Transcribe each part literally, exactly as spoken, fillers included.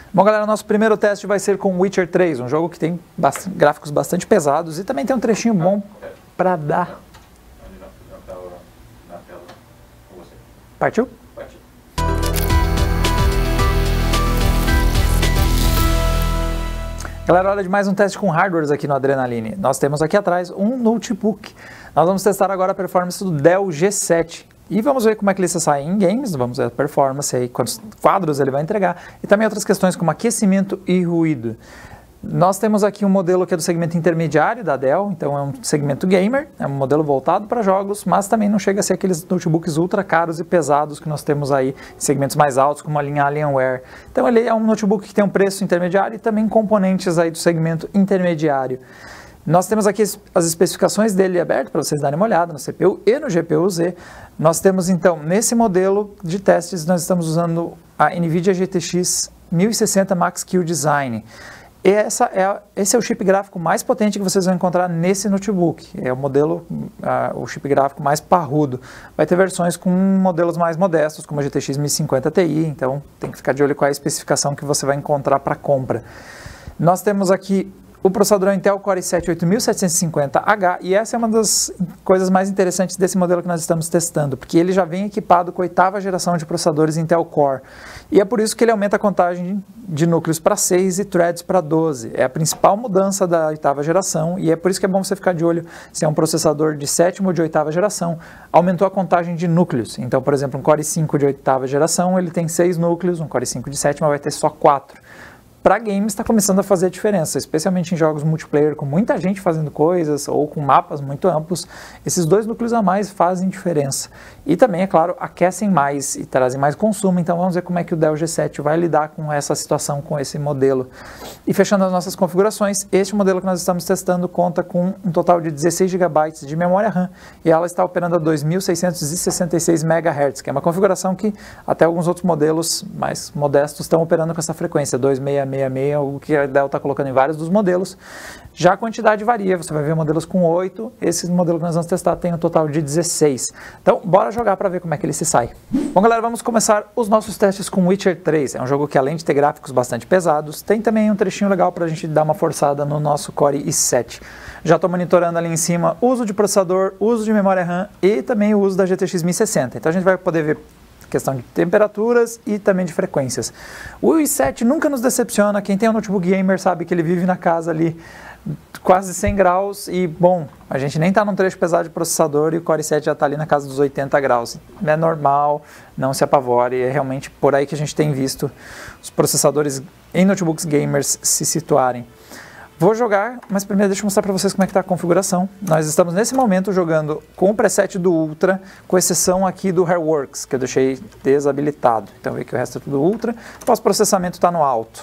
Bom, galera, nosso primeiro teste vai ser com Witcher três, um jogo que tem bastante, gráficos bastante pesados e também tem um trechinho bom para dar. Partiu? Partiu. Galera, hora de mais um teste com hardwares aqui no Adrenaline. Nós temos aqui atrás um notebook. Nós vamos testar agora a performance do Dell G sete. E vamos ver como é que ele se sai em games, vamos ver a performance aí, quantos quadros ele vai entregar. E também outras questões como aquecimento e ruído. Nós temos aqui um modelo que é do segmento intermediário da Dell, então é um segmento gamer, é um modelo voltado para jogos, mas também não chega a ser aqueles notebooks ultra caros e pesados que nós temos aí em segmentos mais altos, como a linha Alienware. Então ele é um notebook que tem um preço intermediário e também componentes aí do segmento intermediário. Nós temos aqui as especificações dele abertas para vocês darem uma olhada no C P U e no G P U Z. Nós temos então, nesse modelo de testes, nós estamos usando a NVIDIA G T X mil e sessenta Max-Q Design. Essa é, esse é o chip gráfico mais potente que vocês vão encontrar nesse notebook. É o modelo, uh, o chip gráfico mais parrudo. Vai ter versões com modelos mais modestos, como a G T X mil e cinquenta Ti, então tem que ficar de olho com a especificação que você vai encontrar para compra. Nós temos aqui o processador Intel Core i sete oito mil setecentos e cinquenta H, e essa é uma das coisas mais interessantes desse modelo que nós estamos testando, porque ele já vem equipado com a oitava geração de processadores Intel Core, e é por isso que ele aumenta a contagem de núcleos para seis e threads para doze. É a principal mudança da oitava geração, e é por isso que é bom você ficar de olho se é um processador de sétima ou de oitava geração. Aumentou a contagem de núcleos, então, por exemplo, um Core i cinco de oitava geração, ele tem seis núcleos, um Core i cinco de sétima vai ter só quatro. Para games está começando a fazer a diferença, especialmente em jogos multiplayer com muita gente fazendo coisas ou com mapas muito amplos. Esses dois núcleos a mais fazem diferença. E também, é claro, aquecem mais e trazem mais consumo, então vamos ver como é que o Dell G sete vai lidar com essa situação, com esse modelo. E fechando as nossas configurações, este modelo que nós estamos testando conta com um total de dezesseis gigabytes de memória RAM e ela está operando a dois mil seiscentos e sessenta e seis megahertz, que é uma configuração que até alguns outros modelos mais modestos estão operando com essa frequência, dois mil seiscentos e sessenta e seis, o que a Dell está colocando em vários dos modelos. Já a quantidade varia, você vai ver modelos com oito, esse modelo que nós vamos testar tem um total de dezesseis. Então, bora jogar para ver como é que ele se sai. Bom, galera, vamos começar os nossos testes com Witcher três. É um jogo que, além de ter gráficos bastante pesados, tem também um trechinho legal para a gente dar uma forçada no nosso Core i sete. Já estou monitorando ali em cima o uso de processador, uso de memória RAM e também o uso da G T X mil e sessenta. Então a gente vai poder ver questão de temperaturas e também de frequências. O i sete nunca nos decepciona, quem tem um notebook gamer sabe que ele vive na casa ali quase cem graus e, bom, a gente nem está num trecho pesado de processador e o Core i sete já está ali na casa dos oitenta graus. É normal, não se apavore, é realmente por aí que a gente tem visto os processadores em notebooks gamers se situarem. Vou jogar, mas primeiro deixa eu mostrar para vocês como é que está a configuração. Nós estamos nesse momento jogando com o preset do Ultra, com exceção aqui do Hairworks, que eu deixei desabilitado. Então vê que o resto é tudo Ultra. O pós-processamento está no alto.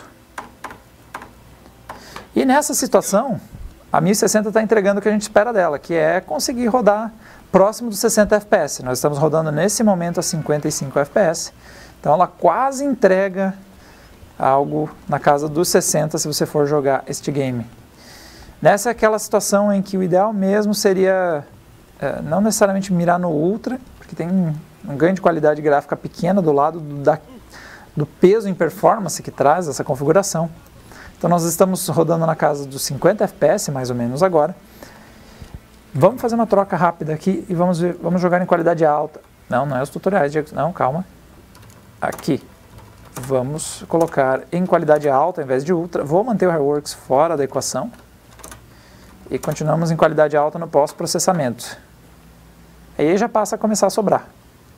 E nessa situação, a mil e sessenta está entregando o que a gente espera dela, que é conseguir rodar próximo dos sessenta F P S. Nós estamos rodando nesse momento a cinquenta e cinco F P S. Então ela quase entrega algo na casa dos sessenta se você for jogar este game. Nessa é aquela situação em que o ideal mesmo seria é, não necessariamente mirar no Ultra, porque tem um, um ganho de qualidade gráfica pequena do lado do, da, do peso em performance que traz essa configuração. Então nós estamos rodando na casa dos cinquenta F P S mais ou menos agora. Vamos fazer uma troca rápida aqui e vamos, ver, vamos jogar em qualidade alta. Não, não é os tutoriais, Diego. Não, calma. Aqui. Vamos colocar em qualidade alta ao invés de ultra. Vou manter o Hairworks fora da equação. E continuamos em qualidade alta no pós-processamento. Aí já passa a começar a sobrar.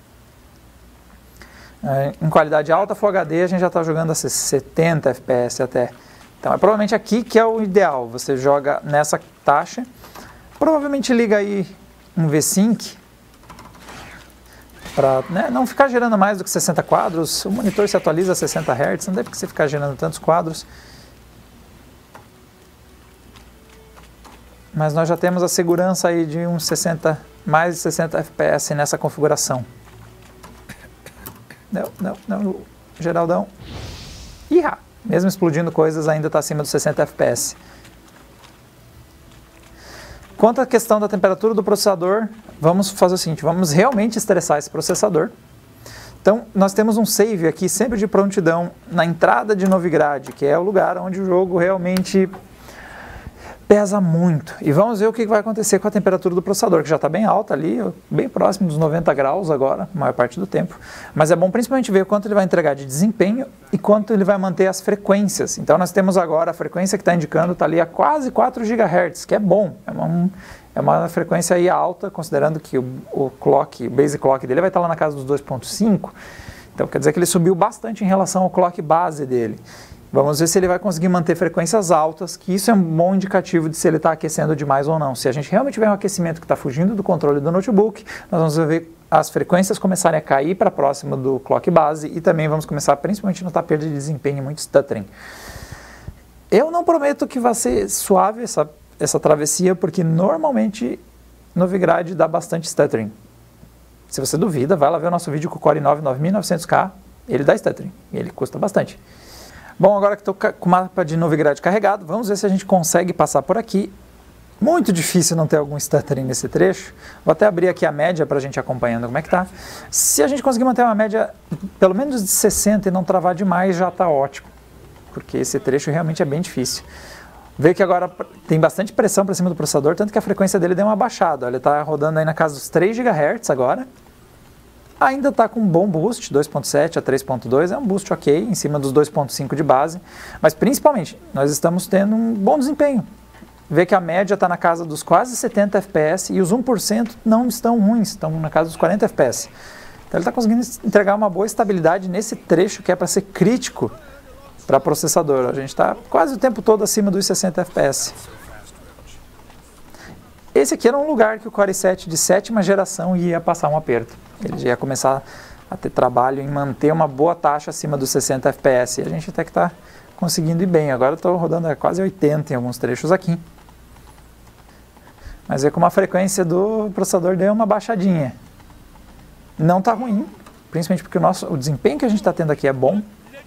Em qualidade alta, Full H D, a gente já está jogando a setenta F P S até. Então é provavelmente aqui que é o ideal. Você joga nessa taxa. Provavelmente liga aí um V-Sync. Para, né, não ficar gerando mais do que sessenta quadros. O monitor se atualiza a sessenta hertz, não deve você ficar gerando tantos quadros. Mas nós já temos a segurança aí de uns sessenta, mais de sessenta F P S nessa configuração. Não, não, não, Geraldão. Ihá! Mesmo explodindo coisas, ainda está acima dos sessenta F P S. Quanto à questão da temperatura do processador, vamos fazer o seguinte, vamos realmente estressar esse processador. Então, nós temos um save aqui sempre de prontidão na entrada de Novigrad, que é o lugar onde o jogo realmente pesa muito. E vamos ver o que vai acontecer com a temperatura do processador, que já está bem alta ali, bem próximo dos noventa graus agora, a maior parte do tempo. Mas é bom principalmente ver quanto ele vai entregar de desempenho e quanto ele vai manter as frequências. Então, nós temos agora a frequência que está indicando, está ali a quase quatro gigahertz, que é bom, é uma, é uma frequência aí alta, considerando que o, o clock, o base clock dele vai estar lá na casa dos dois ponto cinco. Então, quer dizer que ele subiu bastante em relação ao clock base dele. Vamos ver se ele vai conseguir manter frequências altas, que isso é um bom indicativo de se ele está aquecendo demais ou não. Se a gente realmente tiver um aquecimento que está fugindo do controle do notebook, nós vamos ver as frequências começarem a cair para próximo do clock base e também vamos começar principalmente a notar perda de desempenho e muito stuttering. Eu não prometo que vai ser suave essa, essa travessia, porque normalmente Novigrad dá bastante stuttering. Se você duvida, vai lá ver o nosso vídeo com o Core i nove nove mil e novecentos K, ele dá stuttering, e ele custa bastante. Bom, agora que estou com o mapa de Novigrad carregado, vamos ver se a gente consegue passar por aqui. Muito difícil não ter algum stuttering nesse trecho. Vou até abrir aqui a média para a gente acompanhando como é que tá. Se a gente conseguir manter uma média pelo menos de sessenta e não travar demais, já está ótimo. Porque esse trecho realmente é bem difícil. Vê que agora tem bastante pressão para cima do processador, tanto que a frequência dele deu uma baixada. Ele está rodando aí na casa dos três gigahertz agora. Ainda está com um bom boost, dois ponto sete a três ponto dois, é um boost ok, em cima dos dois ponto cinco de base, mas principalmente, nós estamos tendo um bom desempenho. Vê que a média está na casa dos quase setenta F P S e os um por cento não estão ruins, estão na casa dos quarenta F P S. Então ele está conseguindo entregar uma boa estabilidade nesse trecho que é para ser crítico para processador. A gente está quase o tempo todo acima dos sessenta F P S. Esse aqui era um lugar que o Core i sete de sétima geração ia passar um aperto. Ele já ia começar a ter trabalho em manter uma boa taxa acima dos sessenta F P S. E a gente até que está conseguindo ir bem. Agora eu estou rodando a quase oitenta em alguns trechos aqui. Mas é como a frequência do processador deu uma baixadinha. Não está ruim, principalmente porque o, nosso, o desempenho que a gente está tendo aqui é bom.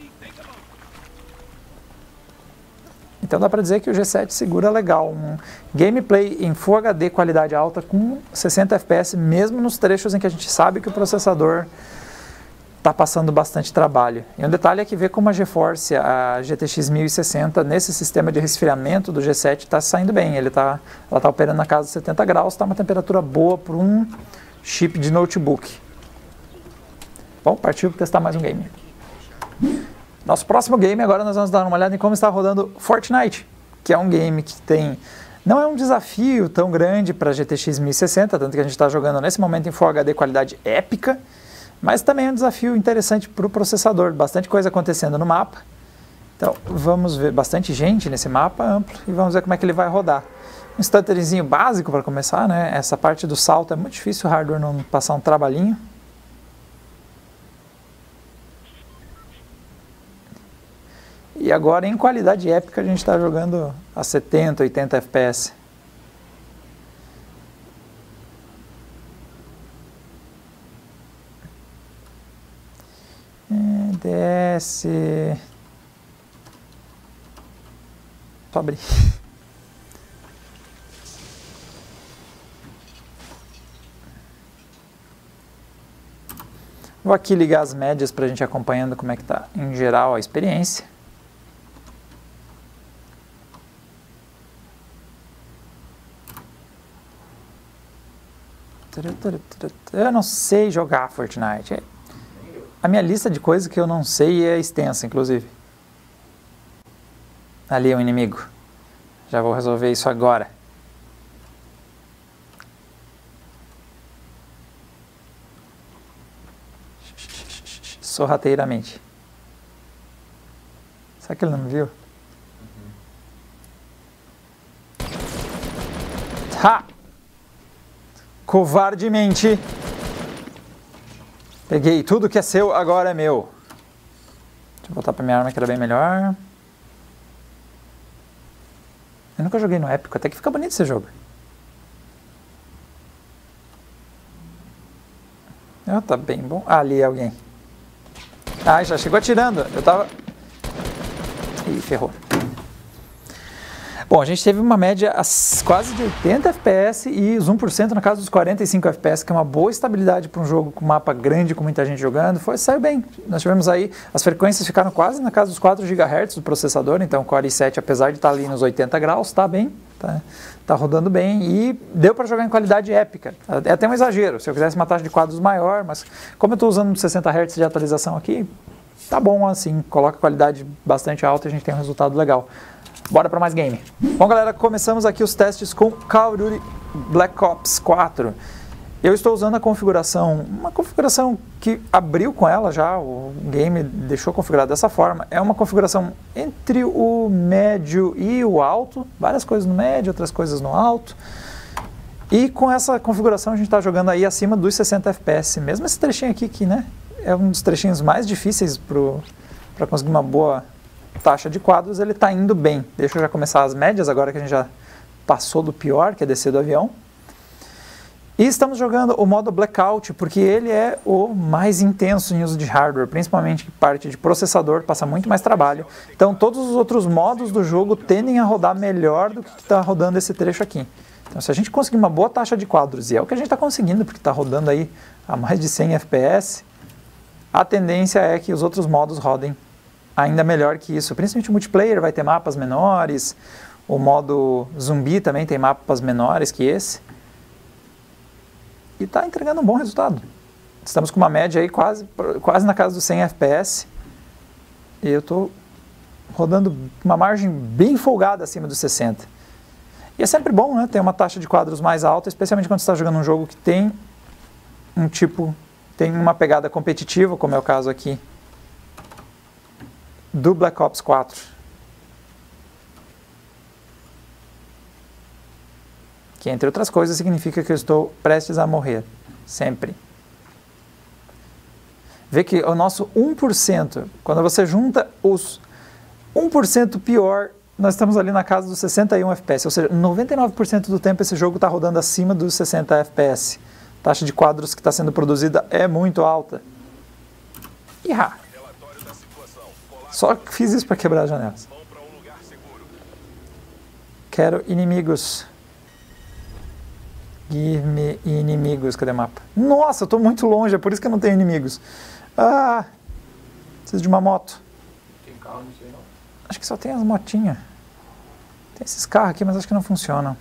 Então dá para dizer que o G sete segura legal, um gameplay em Full H D qualidade alta com sessenta F P S, mesmo nos trechos em que a gente sabe que o processador está passando bastante trabalho. E um detalhe é que vê como a GeForce, a G T X mil e sessenta, nesse sistema de resfriamento do G sete está saindo bem, ele tá, ela está operando na casa de setenta graus, está uma temperatura boa para um chip de notebook. Bom, partiu para testar mais um game. Nosso próximo game, agora nós vamos dar uma olhada em como está rodando Fortnite, que é um game que tem, não é um desafio tão grande para a G T X mil e sessenta, tanto que a gente está jogando nesse momento em Full H D qualidade épica, mas também é um desafio interessante para o processador, bastante coisa acontecendo no mapa. Então vamos ver bastante gente nesse mapa amplo e vamos ver como é que ele vai rodar. Um stutterzinho básico para começar, né? Essa parte do salto é muito difícil o hardware não passar um trabalhinho. E agora em qualidade épica a gente está jogando a setenta, oitenta F P S. É, desce. Só abrir. Vou aqui ligar as médias para a gente acompanhando como é que está em geral a experiência. Eu não sei jogar Fortnite. A minha lista de coisas que eu não sei é extensa, inclusive. Ali é um inimigo. Já vou resolver isso agora. Sorrateiramente. Será que ele não me viu? Ha! Covardemente. Peguei tudo que é seu, agora é meu. Deixa eu voltar para minha arma que era bem melhor. Eu nunca joguei no épico, até que fica bonito esse jogo. Ah, tá bem bom. Ah, ali é alguém. Ah, já chegou atirando. Eu tava... Ih, ferrou. Bom, a gente teve uma média quase de oitenta F P S e os um por cento na casa dos quarenta e cinco F P S, que é uma boa estabilidade para um jogo com mapa grande, com muita gente jogando. Foi, saiu bem. Nós tivemos aí, as frequências ficaram quase na casa dos quatro gigahertz do processador, então o Core i sete, apesar de estar ali nos oitenta graus, está bem, tá, tá rodando bem e deu para jogar em qualidade épica. É até um exagero, se eu quisesse uma taxa de quadros maior, mas como eu estou usando sessenta hertz de atualização aqui, tá bom assim, coloca qualidade bastante alta e a gente tem um resultado legal. Bora para mais game. Bom, galera, começamos aqui os testes com Call of Duty Black Ops quatro. Eu estou usando a configuração, uma configuração que abriu com ela já, o game deixou configurado dessa forma. É uma configuração entre o médio e o alto, várias coisas no médio, outras coisas no alto. E com essa configuração a gente está jogando aí acima dos sessenta F P S. Mesmo esse trechinho aqui, que né, é um dos trechinhos mais difíceis para conseguir uma boa taxa de quadros, ele está indo bem. Deixa eu já começar as médias, agora que a gente já passou do pior, que é descer do avião. E estamos jogando o modo Blackout, porque ele é o mais intenso em uso de hardware, principalmente parte de processador, passa muito mais trabalho. Então todos os outros modos do jogo tendem a rodar melhor do que está rodando esse trecho aqui. Então se a gente conseguir uma boa taxa de quadros, e é o que a gente está conseguindo, porque está rodando aí a mais de cem F P S, a tendência é que os outros modos rodem ainda melhor que isso, principalmente o multiplayer vai ter mapas menores, o modo zumbi também tem mapas menores que esse, e está entregando um bom resultado. Estamos com uma média aí quase, quase na casa dos cem F P S, e eu estou rodando uma margem bem folgada acima dos sessenta. E é sempre bom, né, ter uma taxa de quadros mais alta, especialmente quando você está jogando um jogo que tem um tipo, tem uma pegada competitiva, como é o caso aqui do Black Ops quatro. Que, entre outras coisas, significa que eu estou prestes a morrer. Sempre. Vê que o nosso um por cento, quando você junta os um por cento pior, nós estamos ali na casa dos sessenta e um F P S. Ou seja, noventa e nove por cento do tempo esse jogo está rodando acima dos sessenta F P S. A taxa de quadros que está sendo produzida é muito alta. Ihá! Só fiz isso para quebrar as janelas. Quero inimigos. Give me inimigos. Cadê o mapa? Nossa, eu estou muito longe, é por isso que eu não tenho inimigos. Ah, preciso de uma moto. Tem carro, não sei não. Acho que só tem as motinhas. Tem esses carros aqui, mas acho que não funcionam.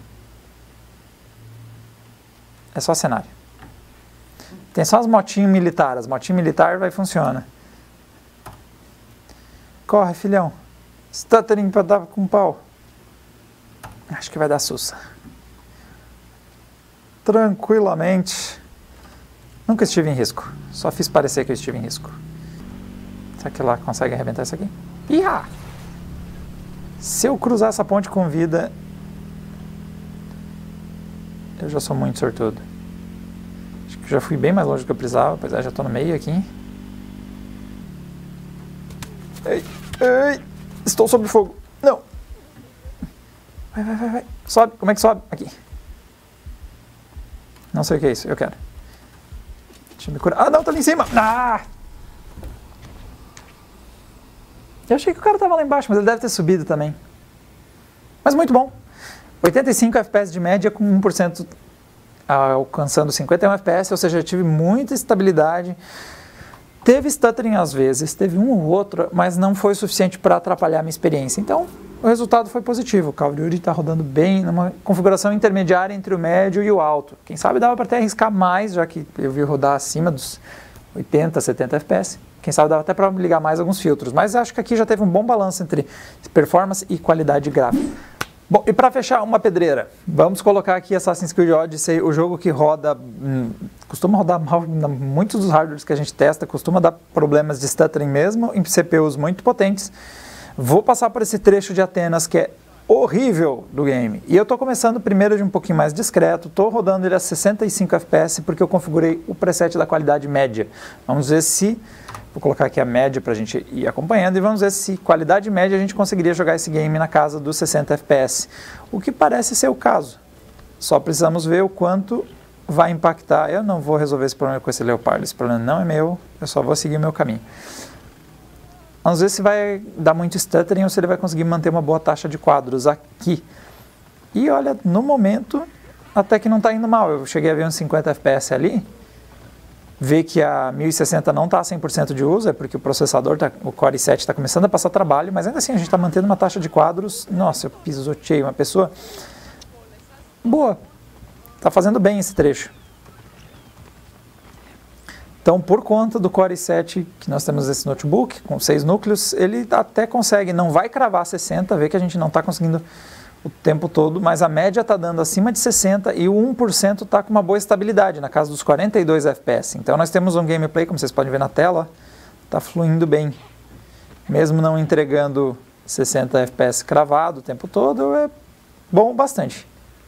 É só cenário. Tem só as motinhas militares. As motinhas militares vai funcionar. Corre, filhão. Stuttering para dar com pau. Acho que vai dar sussa. Tranquilamente. Nunca estive em risco. Só fiz parecer que eu estive em risco. Será que lá consegue arrebentar isso aqui? Ihá! Se eu cruzar essa ponte com vida, eu já sou muito sortudo. Acho que já fui bem mais longe do que eu precisava, apesar de já estou no meio aqui. Ei, ei, estou sob fogo. Não. Vai, vai, vai, vai. Sobe. Como é que sobe? Aqui. Não sei o que é isso. Eu quero. Deixa eu me curar. Ah, não, tá ali em cima. Ah! Eu achei que o cara estava lá embaixo, mas ele deve ter subido também. Mas muito bom. oitenta e cinco F P S de média com um por cento alcançando cinquenta e um F P S, ou seja, eu tive muita estabilidade. Teve stuttering às vezes, teve um ou outro, mas não foi o suficiente para atrapalhar a minha experiência. Então, o resultado foi positivo. O Call of Duty está rodando bem, numa configuração intermediária entre o médio e o alto. Quem sabe dava para até arriscar mais, já que eu vi rodar acima dos oitenta, setenta F P S. Quem sabe dava até para ligar mais alguns filtros. Mas acho que aqui já teve um bom balanço entre performance e qualidade gráfica. Bom, e para fechar uma pedreira, vamos colocar aqui Assassin's Creed Odyssey, o jogo que roda, hum, costuma rodar mal, muitos dos hardwares que a gente testa, costuma dar problemas de stuttering mesmo, em C P Us muito potentes. Vou passar por esse trecho de Atenas que é horrível do game. E eu estou começando primeiro de um pouquinho mais discreto, estou rodando ele a sessenta e cinco F P S porque eu configurei o preset da qualidade média. Vamos ver se... Vou colocar aqui a média para a gente ir acompanhando e vamos ver se qualidade média a gente conseguiria jogar esse game na casa dos sessenta F P S. O que parece ser o caso. Só precisamos ver o quanto vai impactar. Eu não vou resolver esse problema com esse Leopard, esse problema não é meu, eu só vou seguir o meu caminho. Vamos ver se vai dar muito stuttering ou se ele vai conseguir manter uma boa taxa de quadros aqui. E olha, no momento, até que não está indo mal. Eu cheguei a ver uns cinquenta F P S ali. Ver que a mil e sessenta não está cem por cento de uso, é porque o processador, tá, o Core i sete está começando a passar trabalho, mas ainda assim a gente está mantendo uma taxa de quadros. Nossa, eu pisoteei uma pessoa boa. Está fazendo bem esse trecho. Então, por conta do Core i sete, que nós temos esse notebook, com seis núcleos, ele até consegue, não vai cravar sessenta, vê que a gente não está conseguindo o tempo todo, mas a média está dando acima de sessenta e o um por cento está com uma boa estabilidade, na casa dos quarenta e dois F P S. Então nós temos um gameplay, como vocês podem ver na tela, está fluindo bem. Mesmo não entregando sessenta F P S cravado o tempo todo, é bom bastante.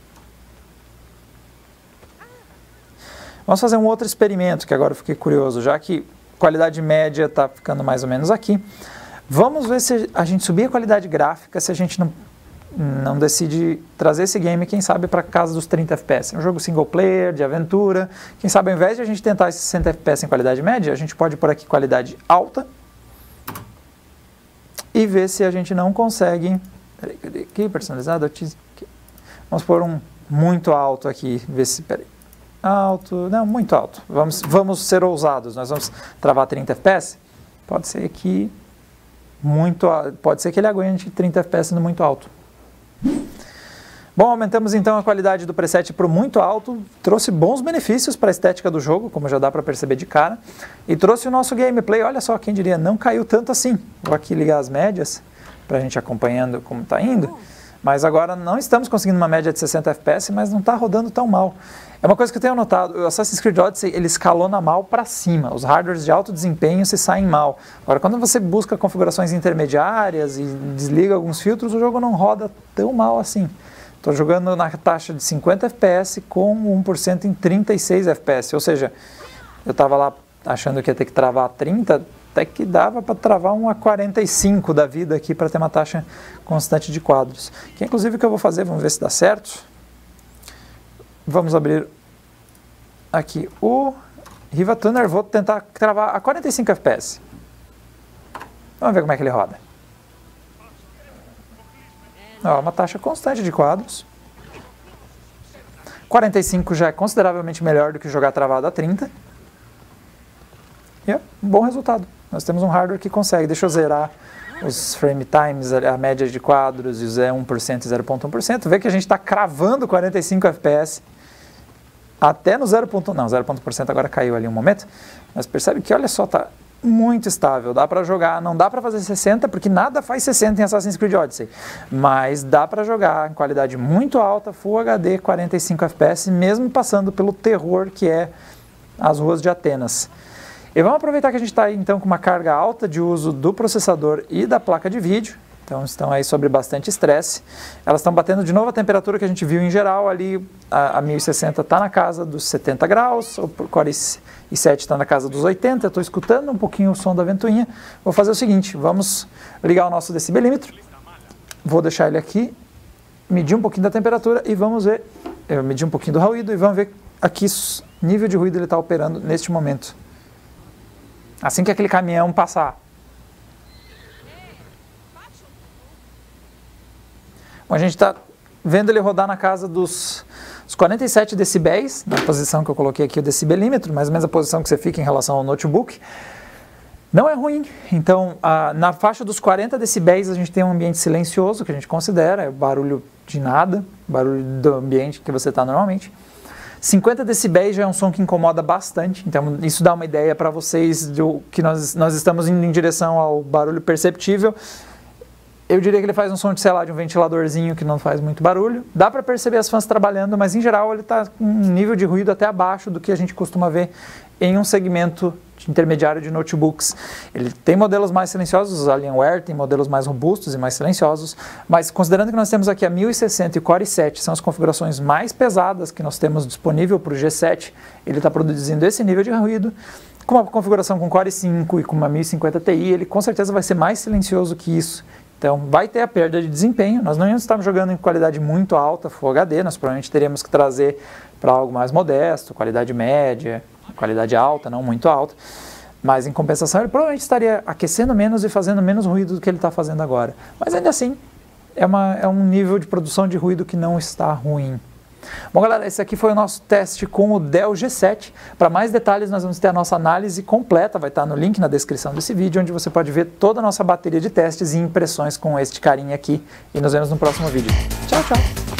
Vamos fazer um outro experimento, que agora eu fiquei curioso, já que a qualidade média está ficando mais ou menos aqui. Vamos ver se a gente subir a qualidade gráfica, se a gente não... não decide trazer esse game, quem sabe, para casa dos trinta F P S. É um jogo single player, de aventura. Quem sabe, ao invés de a gente tentar esses sessenta F P S em qualidade média, a gente pode pôr aqui qualidade alta e ver se a gente não consegue... Peraí, cadê aqui? Personalizado. Aqui. Vamos pôr um muito alto aqui, ver se... Peraí. Alto... Não, muito alto. Vamos, vamos ser ousados. Nós vamos travar trinta F P S? Pode ser que... Muito, pode ser que ele aguente trinta F P S no muito alto. Bom, aumentamos então a qualidade do preset para o muito alto, trouxe bons benefícios para a estética do jogo, como já dá para perceber de cara, e trouxe o nosso gameplay, olha só, quem diria, não caiu tanto assim. Vou aqui ligar as médias, para a gente acompanhando como está indo, mas agora não estamos conseguindo uma média de sessenta F P S, mas não está rodando tão mal. É uma coisa que eu tenho notado, o Assassin's Creed Odyssey, ele escalona mal para cima, os hardwares de alto desempenho se saem mal. Agora, quando você busca configurações intermediárias e desliga alguns filtros, o jogo não roda tão mal assim. Estou jogando na taxa de cinquenta F P S com um por cento em trinta e seis F P S, ou seja, eu estava lá achando que ia ter que travar trinta, até que dava para travar um a quarenta e cinco da vida aqui para ter uma taxa constante de quadros. Que é inclusive o que eu vou fazer, vamos ver se dá certo. Vamos abrir aqui o Riva Tuner, vou tentar travar a quarenta e cinco F P S. Vamos ver como é que ele roda. Ó, uma taxa constante de quadros. quarenta e cinco já é consideravelmente melhor do que jogar travado a trinta. E é um bom resultado. Nós temos um hardware que consegue. Deixa eu zerar os frame times, a média de quadros, e o um por cento e zero vírgula um por cento. Vê que a gente está cravando quarenta e cinco F P S. Até no zero ponto um por cento, não, zero vírgula um por cento agora caiu ali um momento, mas percebe que, olha só, tá muito estável, dá para jogar, não dá para fazer sessenta, porque nada faz sessenta em Assassin's Creed Odyssey, mas dá para jogar em qualidade muito alta, Full H D, quarenta e cinco F P S, mesmo passando pelo terror que é as ruas de Atenas. E vamos aproveitar que a gente está aí, então, com uma carga alta de uso do processador e da placa de vídeo. Então estão aí sobre bastante estresse. Elas estão batendo de novo a temperatura que a gente viu em geral. Ali a, a mil e sessenta está na casa dos setenta graus, o Core i sete está na casa dos oitenta. Eu estou escutando um pouquinho o som da ventoinha. Vou fazer o seguinte, vamos ligar o nosso decibelímetro. Vou deixar ele aqui, medir um pouquinho da temperatura e vamos ver, eu medir um pouquinho do ruído e vamos ver a que nível de ruído ele está operando neste momento. Assim que aquele caminhão passar. Bom, a gente está vendo ele rodar na casa dos, dos quarenta e sete decibéis, na posição que eu coloquei aqui o decibelímetro, mais ou menos a posição que você fica em relação ao notebook. Não é ruim. Então, a, na faixa dos quarenta decibéis a gente tem um ambiente silencioso, que a gente considera, é barulho de nada, barulho do ambiente que você está normalmente. cinquenta decibéis já é um som que incomoda bastante, então isso dá uma ideia para vocês do que nós, nós estamos indo em direção ao barulho perceptível. Eu diria que ele faz um som de, sei lá, de um ventiladorzinho que não faz muito barulho. Dá para perceber as fãs trabalhando, mas em geral ele está com um nível de ruído até abaixo do que a gente costuma ver em um segmento de intermediário de notebooks. Ele tem modelos mais silenciosos, os Alienware tem modelos mais robustos e mais silenciosos, mas considerando que nós temos aqui a mil e sessenta e o Core i sete, são as configurações mais pesadas que nós temos disponível para o G sete, ele está produzindo esse nível de ruído. Com uma configuração com Core i cinco e com uma mil e cinquenta Ti, ele com certeza vai ser mais silencioso que isso. Então vai ter a perda de desempenho, nós não estamos jogando em qualidade muito alta, Full H D, nós provavelmente teríamos que trazer para algo mais modesto, qualidade média, qualidade alta, não muito alta. Mas em compensação ele provavelmente estaria aquecendo menos e fazendo menos ruído do que ele está fazendo agora. Mas ainda assim, é, uma, é um nível de produção de ruído que não está ruim. Bom galera, esse aqui foi o nosso teste com o Dell G sete. Para mais detalhes nós vamos ter a nossa análise completa, vai estar no link na descrição desse vídeo, onde você pode ver toda a nossa bateria de testes e impressões com este carinha aqui. E nos vemos no próximo vídeo. Tchau, tchau!